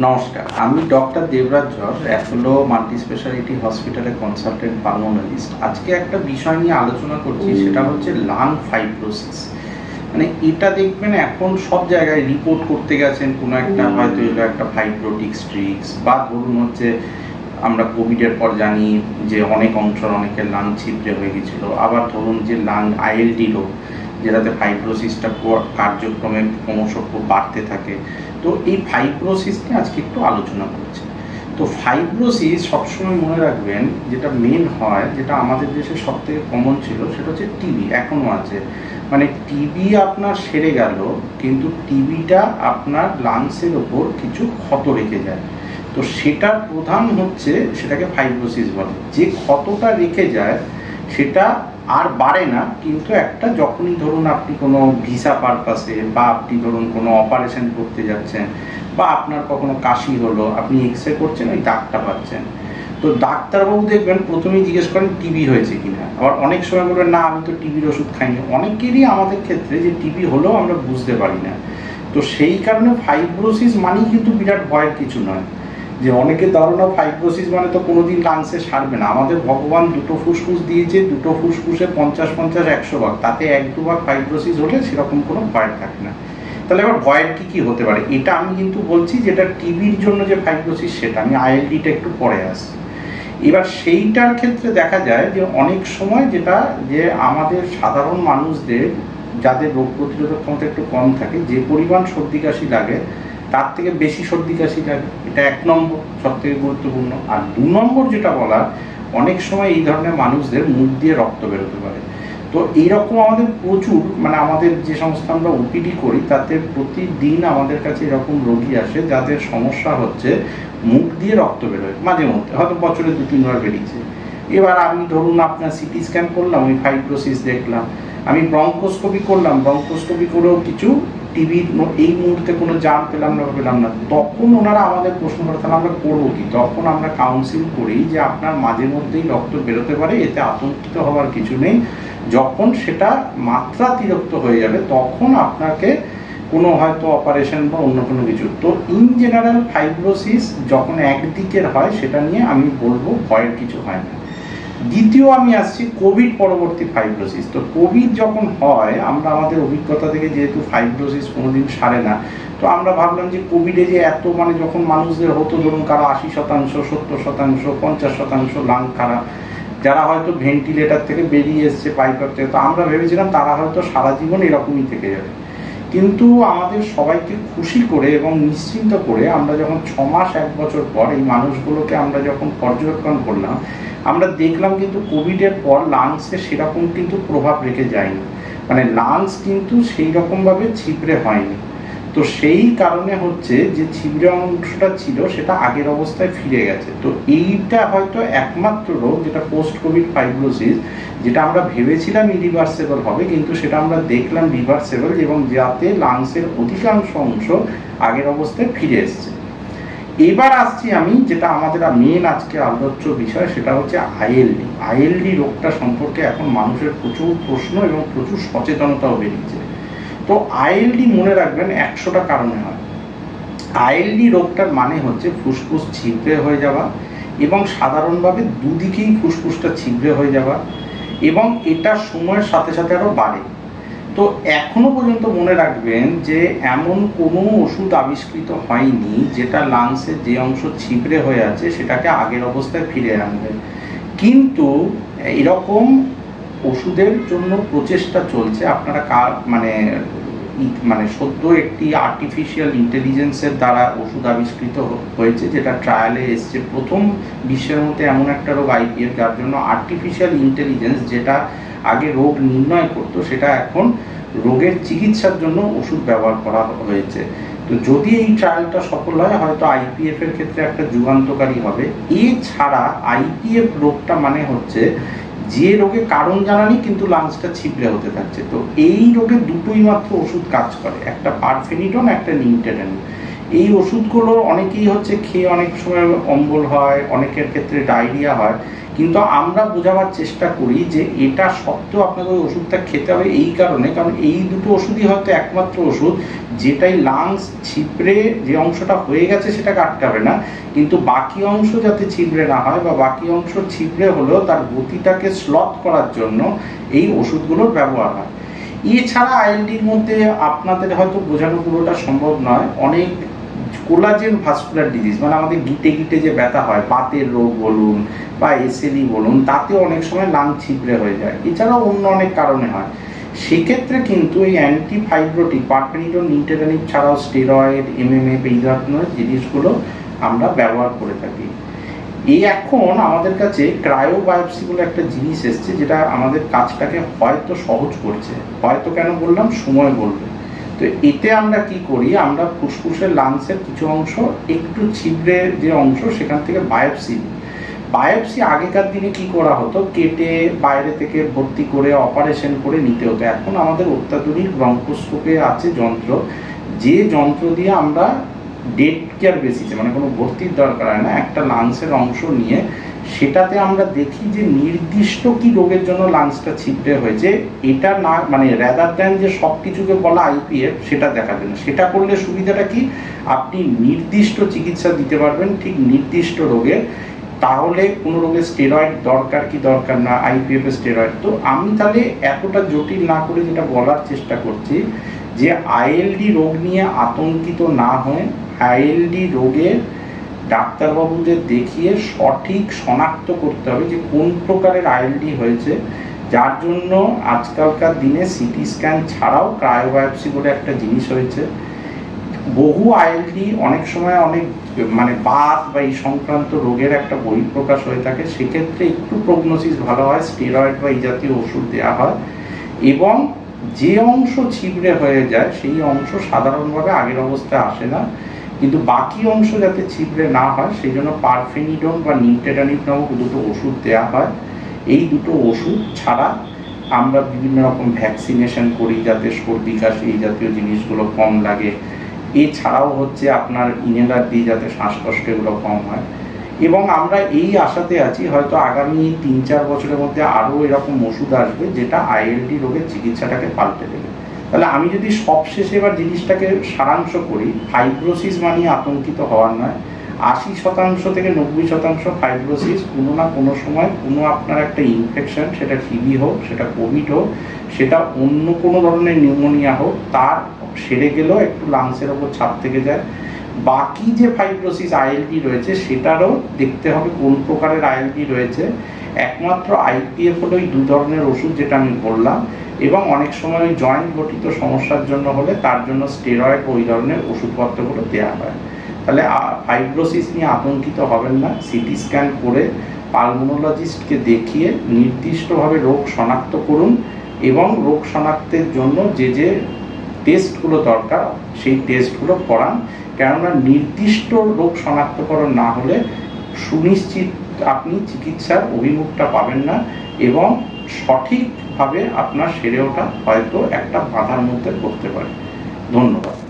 নমস্কার, আমি doctor Debraj Jash, Apollo multispeciality হসপিটালে কনসালটেন্ট পালমোনোলজিস্ট। আজকে একটা বিষয় নিয়ে আলোচনা করছি, সেটা হচ্ছে লাং ফাইব্রোসিস। মানে এটা দেখবেন এখন সব জায়গায় রিপোর্ট করতে গেছেন কোনো একটা হয়তো এলো একটা ফাইব্রোটিক স্ট্রিক্স, বা ধরুন হচ্ছে আমরা কোভিডের পর জানি যে অনেক অংশের অনেকের লাং ছিদ্রে হয়ে গেছিলো। আবার ধরুন যে লাং আইএলডি রোগ, যেটাতে ফাইব্রোসিসটা কার্যক্রমে ক্রমশ বাড়তে থাকে। তো এই ফাইব্রোসিস নিয়ে আজকে একটু আলোচনা করছি। তো ফাইব্রোসিস সবসময় মনে রাখবেন, যেটা মেন হয়, যেটা আমাদের দেশে সব থেকে কমন ছিল, সেটা হচ্ছে টিবি। এখনও আছে, মানে টিবি আপনার সেরে গেল, কিন্তু টিবিটা আপনার লাংসের ওপর কিছু ক্ষত রেখে যায়। তো সেটার প্রধান হচ্ছে, সেটাকে ফাইব্রোসিস বলে। যে ক্ষতটা রেখে যায় সেটা আর বাড়ে না, কিন্তু একটা যখনই ধরুন আপনি কোনো ভিসা পারপাসে, বা আপনি ধরুন কোনো অপারেশন করতে যাচ্ছেন, বা আপনার কখনো কাশি হলো, আপনি এক্স রে করছেন, ওই দাগটা পাচ্ছেন। তো ডাক্তারবাবু দেখবেন প্রথমেই জিজ্ঞেস করেন টিবি হয়েছে কিনা। আবার অনেক সময় বলবেন না, আমি তো টিবির ওষুধ খাইনি। অনেকেরই আমাদের ক্ষেত্রে যে টিবি হলেও আমরা বুঝতে পারি না। তো সেই কারণে ফাইব্রোসিস মানেই কিন্তু বিরাট ভয়ের কিছু নয়। যে অনেকের ধারণা ফাইব্রোসিস মানে তো কোনোদিন লাংসে সারবে না। আমাদের ভগবান দুটো ফুসফুস দিয়েছে, দুটো ফুসফুসে 50-50-100 ভাগ, তাতে 1-2 ভাগ ফাইব্রোসিস হলে সেরকম কোনো ভয় থাকে না। তাহলে এবার ভয়ের কি হতে পারে, এটা আমি কিন্তু বলছি যেটা টিবির জন্য যে ফাইব্রোসিস, সেটা আমি আইএলডিটা একটু পরে আসছি। এবার সেইটার ক্ষেত্রে দেখা যায় যে অনেক সময় যেটা যে আমাদের সাধারণ মানুষদের, যাদের রোগ প্রতিরোধক ক্ষমতা একটু কম থাকে, যে পরিমাণ সর্দি কাশি লাগে তার থেকে বেশি সর্দি কাশি লাগে। এটা 1 নম্বর, সব থেকে গুরুত্বপূর্ণ। আর 2 নম্বর যেটা বলা, অনেক সময় এই ধরনের মানুষদের মুখ দিয়ে রক্ত বেরোতে পারে। তো এইরকম আমাদের প্রচুর, মানে আমাদের যে সমস্ত আমরা ওপিডি করি, তাতে প্রতিদিন আমাদের কাছে এরকম রোগী আসে যাদের সমস্যা হচ্ছে মুখ দিয়ে রক্ত বেরোয় মাঝে মধ্যে, হয়তো বছরে 2-3 বার বেরিয়েছে। এবার আমি ধরুন আপনার সিটি স্ক্যান করলাম, ওই ফাইব্রোসিস দেখলাম। আমি ব্রঙ্কোস্কোপি করলাম, ব্রঙ্কোস্কোপি করেও কিছু টিবির এই মুহূর্তে কোনো জাম পেলাম না। তখন ওনারা আমাদের প্রশ্ন করে, তাহলে আমরা করবো কি? তখন আমরা কাউন্সিল করি যে আপনার মাঝে মধ্যেই রক্ত বেরোতে পারে, এতে আতঙ্কিত হওয়ার কিছু নেই। যখন সেটা মাত্রাতিরিক্ত হয়ে যাবে, তখন আপনাকে কোনো হয়তো অপারেশন বা অন্য কোনো কিছু। তো ইন জেনারেল ফাইব্রোসিস যখন একদিকের হয়, সেটা নিয়ে আমি বলবো ভয়ের কিছু হয় না। দ্বিতীয় আমি আসছি কোভিড পরবর্তী ফাইব্রোসিস। তো কোভিড যখন হয়, আমরা আমাদের অভিজ্ঞতা থেকে, যেহেতু ফাইব্রোসিস কোনোদিন সারে না, তো আমরা ভাবলাম যে কোভিডে যে এত, মানে যখন মানুষদের হতো ধরুন কারো 80%, 70%, 50% লাং খারাপ, যারা হয়তো ভেন্টিলেটার থেকে বেরিয়ে এসছে, পাইপার থেকে, তো আমরা ভেবেছিলাম তারা হয়তো সারা জীবন এরকমই থেকে যাবে। কিন্তু আমাদের সবাইকে খুশি করে এবং নিশ্চিন্ত করে আমরা যখন 6 মাস 1 বছর পর এই মানুষগুলোকে আমরা যখন পর্যবেক্ষণ করলাম, আমরা দেখলাম কিন্তু কোভিডের পর লাংসে সেরকম কিন্তু প্রভাব রেখে যায়নি। মানে লাংস কিন্তু সেই রকমভাবে ছিবড়ে হয়নি। তো সেই কারণে হচ্ছে যে ছিবড়ে অংশটা ছিল, সেটা আগের অবস্থায় ফিরে গেছে। তো এইটা হয়তো একমাত্র রোগ যেটা পোস্ট কোভিড ফাইব্রোসিস, যেটা আমরা ভেবেছিলাম ইরিভার্সেবল হবে, কিন্তু সেটা আমরা দেখলাম রিভার্সেবল, এবং যাতে লাংসের অধিকাংশ অংশ আগের অবস্থায় ফিরে এসছে। এবার আসছি আমি, যেটা আমাদের মেন আজকে আলোচ্য বিষয়, সেটা হচ্ছে আইএলডি। আইএলডি রোগটা সম্পর্কে এখন মানুষের প্রচুর প্রশ্ন এবং প্রচুর সচেতনতাও বেরিয়েছে। তো আইএলডি মনে রাখবেন 100টা কারণে হয়। আইএলডি রোগটার মানে হচ্ছে ফুসফুস ছিদ্রে হয়ে যাওয়া, এবং সাধারণভাবে দুদিকেই ফুসফুসটা ছিদ্রে হয়ে যাওয়া, এবং এটা সময়ের সাথে সাথে আরও বাড়ে। তো এখনো পর্যন্ত মনে রাখবেন যে এমন কোনো ওষুধ আবিষ্কৃত হয়নি যেটা লাংসের যে অংশ ছিদ্রে হয়ে আছে সেটাকে আগের অবস্থায় ফিরে আনবে। কিন্তু এরকম ওষুধের জন্য প্রচেষ্টা চলছে। আপনারা মানে সদ্য একটি আর্টিফিশিয়াল ইন্টেলিজেন্সের দ্বারা ওষুধ আবিষ্কৃত হয়েছে, যেটা ট্রায়ালে এসছে। প্রথম বিশ্বের মধ্যে এমন একটা রোগ আইপিএফ, যার জন্য আর্টিফিশিয়াল ইন্টেলিজেন্স, যেটা আগে রোগ নির্ণয় করতো, সেটা এখন রোগের চিকিৎসার জন্য ওষুধ ব্যবহার করা হয়েছে। তো যদি এই ট্রায়ালটা সফল হয়, হয়তো আইপিএফ এর ক্ষেত্রে একটা যুগান্তকারী হবে। এছাড়া আইপিএফ রোগটা মানে হচ্ছে যে রোগে কারণ জানা নেই, কিন্তু লাংসটা ছিদ্রে হতে থাকছে। তো এই রোগে দুটোই মাত্র ওষুধ কাজ করে, একটা পারফেনিটন, একটা নিমটেডন। এই ওষুধগুলো অনেকেই হচ্ছে খেয়ে অনেক সময় অম্বল হয়, অনেকের ক্ষেত্রে ডায়রিয়া হয়, কিন্তু আমরা বোঝাবার চেষ্টা করি যে এটা সত্ত্বেও আপনাকে ওই ওষুধটা খেতে হবে এই কারণে, কারণ এই দুটো ওষুধই হয়তো একমাত্র ওষুধ যেটাই লাংস ছিপড়ে যে অংশটা হয়ে গেছে সেটাকে আটকাবে না, কিন্তু বাকি অংশ যাতে ছিপড়ে না হয় বা বাকি অংশ ছিপড়ে হলেও তার গতিটাকে স্লথ করার জন্য এই ওষুধগুলোর ব্যবহার হয়। এছাড়া আইএলডির মধ্যে আপনাদের হয়তো বোঝানো পুরোটা সম্ভব নয়, অনেক কোলাজেন ভাস্কুলার ডিজিজ, মানে আমাদের গিটে গিটে যে ব্যথা হয়, বাতের রোগ বলুন বা এসএলই বলুন, তাতেও অনেক সময় লাং ছিপড়ে হয়ে যায়। এছাড়াও অন্য অনেক কারণে হয়। সেক্ষেত্রে কিন্তু এই অ্যান্টিফাইব্রোটিক পারফেনিডন, নিন্টেরানিক ছাড়াও স্টেরয়েড, এমএমএফ এই ধরনের জিনিসগুলো আমরা ব্যবহার করে থাকি। এই এখন আমাদের কাছে ক্রায়োবায়োপসি বলে একটা জিনিস এসছে যেটা আমাদের কাজটাকে হয়তো সহজ করছে। হয়তো কেন বললাম, সময় বলবে। তো এতে আমরা কি করি, আমরা ফুসফুসের লাংসের কিছু অংশ একটু ছিদ্রে যে অংশ সেখান থেকে বায়োপসি নিই। বায়োপসি আগেকার দিনে কি করা হতো, কেটে বাইরে থেকে ভর্তি করে অপারেশন করে নিতে হতো। এখন আমাদের অত্যাধুনিক ব্রঙ্কোস্কোপে আছে যন্ত্র, যে যন্ত্র দিয়ে আমরা ডেড কেয়ার বেসিসে, মানে কোনো ভর্তির দরকার হয় না, একটা লাংসের অংশ নিয়ে সেটাতে আমরা দেখি যে নির্দিষ্ট কি রোগের জন্য লাংসটা ছিদ্রে হয়েছে, এটা না মানে রেদার দেন যে সব কিছুকে বলা আইপিএফ সেটা দেখার জন্য। সেটা করলে সুবিধাটা কি, আপনি নির্দিষ্ট চিকিৎসা দিতে পারবেন ঠিক নির্দিষ্ট রোগে। তাহলে কোনো রোগের স্টেরয়েড দরকার কি দরকার না, আইপিএফ এর স্টেরয়েড। তো আমি তাহলে এতটা জটিল না করে যেটা বলার চেষ্টা করছি যে আইএলডি রোগ নিয়ে আতঙ্কিত না হয়ে আইএলডি রোগের ডাক্তারবাবুদের দেখিয়ে সঠিক শনাক্ত করতে হবে যে কোন প্রকারের আইএলডি হয়েছে, যার জন্য আজকালকার দিনে সিটি স্ক্যান ছাড়াও ক্রায়োবায়োপসি বলে একটা জিনিস হয়েছে। বহু আইএলডি অনেক সময় অনেক মানে বাত বা এই সংক্রান্ত রোগের একটা বহিঃপ্রকাশ হয়ে থাকে, সেক্ষেত্রে একটু প্রগনোসিস ভালো হয়, স্টেরয়েড বা এই জাতীয় ওষুধ দেওয়া হয়। এবং যে অংশ ছিবড়ে হয়ে যায় সেই অংশ সাধারণভাবে আগের অবস্থায় আসে না, কিন্তু বাকি অংশ যাতে ছিবড়ে না হয় সেই জন্য পারফেনিডন বা নিন্টেরানিক নামক দুটো ওষুধ দেওয়া হয়। এই দুটো ওষুধ ছাড়া আমরা বিভিন্ন রকম ভ্যাকসিনেশন করি যাতে সর্দি কাশি এই জাতীয় জিনিসগুলো কম লাগে। এছাড়াও হচ্ছে আপনার ইনহেলার দিয়ে যাতে শ্বাসকষ্ট এগুলো কম হয়। এবং আমরা এই আশাতে আছি হয়তো আগামী 3-4 বছরের মধ্যে আরও এরকম ওষুধ আসবে যেটা আইএলডি রোগের চিকিৎসাটাকে পাল্টে দেবে। তাহলে আমি যদি সবশেষে এবার জিনিসটাকে সারাংশ করি, ফাইব্রোসিস মানিয়ে আতঙ্কিত হওয়ার নয়। 80% থেকে 90% ফাইব্রোসিস কোনো না কোনো সময় কোনো আপনার একটা ইনফেকশন, সেটা টিবি হোক, সেটা কোভিড হোক, সেটা অন্য কোনো ধরনের নিউমোনিয়া হোক, তার সেরে গেলেও একটু লাংসের ওপর ছাপ থেকে যায়। বাকি যে ফাইব্রোসিস আইএলডি রয়েছে সেটারও দেখতে হবে কোন প্রকারের আইএলডি রয়েছে। একমাত্র আইপিএফ হলো এই 2 ধরনের ওষুধ যেটা আমি বললাম, এবং অনেক সময় জয়েন্ট গঠিত সমস্যার জন্য হলে তার জন্য স্টেরয়েড ওই ধরনের ওষুধপত্রগুলো দেওয়া হয়। তাহলে ফাইব্রোসিস নিয়ে আতঙ্কিত হবেন না, সিটি স্ক্যান করে পালমোনোলজিস্টকে দেখিয়ে নির্দিষ্টভাবে রোগ শনাক্ত করুন এবং রোগ শনাক্তের জন্য যে যে টেস্টগুলো দরকার সেই টেস্টগুলো করান। কেননা নির্দিষ্ট রোগ শনাক্তকরণ না হলে সুনিশ্চিত আপনি চিকিৎসার অভিমুখটা পাবেন না এবং সঠিকভাবে আপনার সেরে ওঠা হয়তো একটা বাধার মধ্যে পড়তে পারে। ধন্যবাদ।